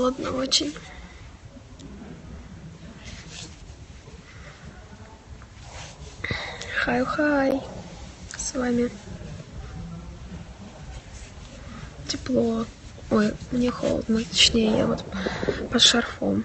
холодно очень. Хай-хай. С вами. Тепло. Ой, мне холодно. Точнее, я вот под шарфом.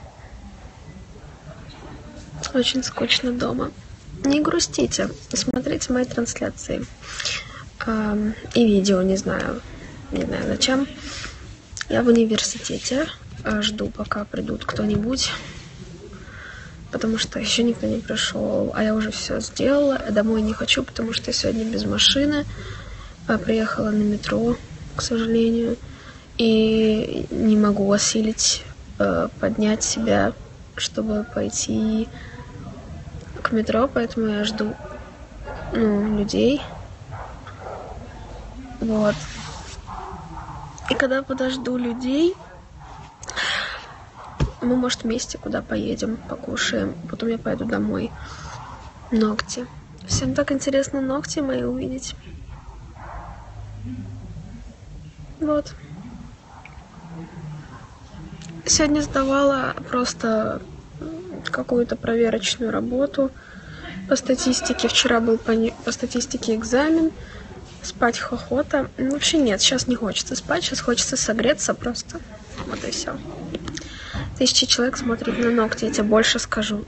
Очень скучно дома. Не грустите. Посмотрите мои трансляции. И видео, не знаю зачем. Я в университете. Жду, пока придут кто-нибудь. Потому что еще никто не пришел. А я уже все сделала. Домой не хочу, потому что я сегодня без машины. Приехала на метро, к сожалению. И не могу осилить поднять себя, чтобы пойти к метро. Поэтому я жду людей. Вот. И когда подожду людей, мы, может, вместе куда поедем, покушаем. Потом я пойду домой. Ногти. Всем так интересно ногти мои увидеть. Вот. Сегодня сдавала просто какую-то проверочную работу по статистике. Вчера был по статистике экзамен. Спать охота. Вообще нет, сейчас не хочется спать, сейчас хочется согреться просто. Вот и все. 1000 человек смотрят на ногти, я тебе больше скажу.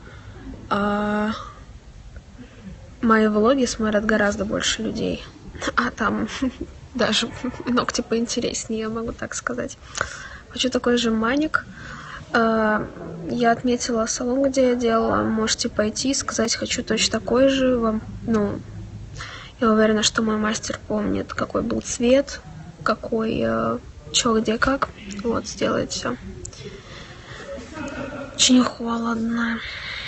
Мои влоги смотрят гораздо больше людей. А там даже ногти поинтереснее, я могу так сказать. Хочу такой же маник. Я отметила салон, где я делала. Можете пойти и сказать, хочу точно такой же. Вам, я уверена, что мой мастер помнит, какой был цвет, какой, чё, где, как. Вот, сделает все. Очень холодно.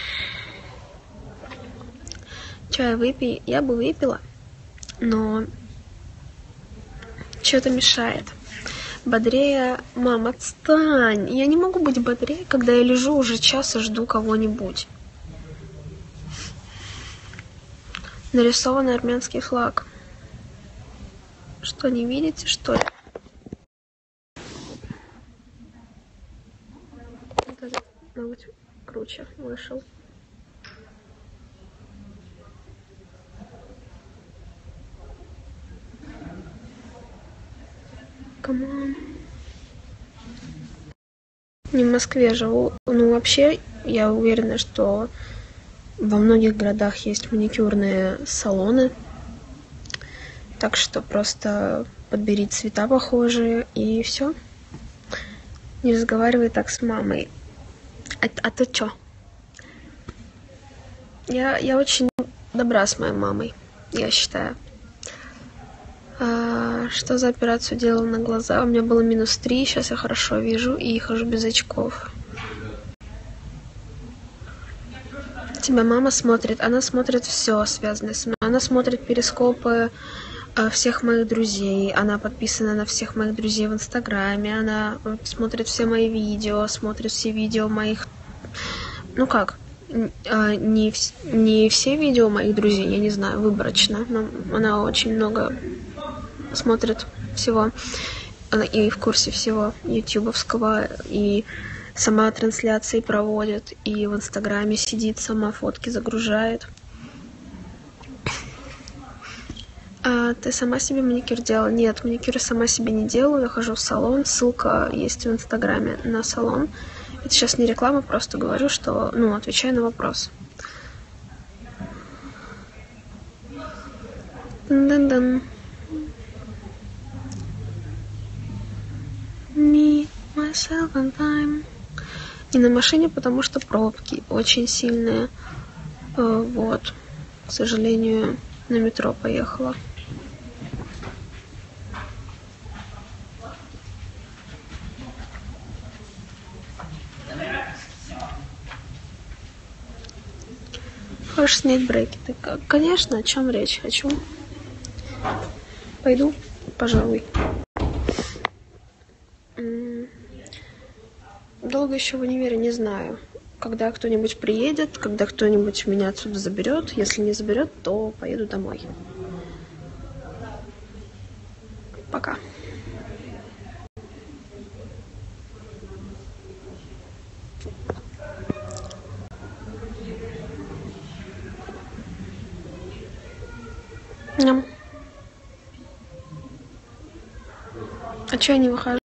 Чай выпей. Я бы выпила, но что-то мешает. Бодрее. Мама, отстань. Я не могу быть бодрее, когда я лежу уже час и жду кого-нибудь. Нарисованный армянский флаг. Что, не видите, что ли? Вот этот, быть, круче вышел. Камон. Не в Москве живу. Вообще, я уверена, что во многих городах есть маникюрные салоны. Так что просто подбери цвета похожие и все. Не разговаривай так с мамой. А то чё? Я очень добра с моей мамой, я считаю. Что за операцию делала на глаза? У меня было -3, сейчас я хорошо вижу и хожу без очков. Тебя мама смотрит, она смотрит все связанное с мной. Она смотрит перископы всех моих друзей, она подписана на всех моих друзей в Инстаграме, она смотрит все мои видео, смотрит все видео моих... не все видео моих друзей, я не знаю, выборочно, но она очень много смотрит всего, она и в курсе всего ютубовского, и сама трансляции проводит, и в Инстаграме сидит, сама фотки загружает. А ты сама себе маникюр делала? Нет, маникюр сама себе не делаю, я хожу в салон, ссылка есть в Инстаграме на салон. Это сейчас не реклама, просто говорю, что, отвечаю на вопрос. Дан-дан. Me, myself and time. Не на машине, потому что пробки очень сильные. Вот. К сожалению, на метро поехала. Хочешь снять брекеты? Конечно, о чем речь? Хочу. Пойду, пожалуй. Долго еще в универе не знаю. Когда кто-нибудь приедет, когда кто-нибудь меня отсюда заберет. Если не заберет, то поеду домой. Пока. Ням. А чё я не выхожу?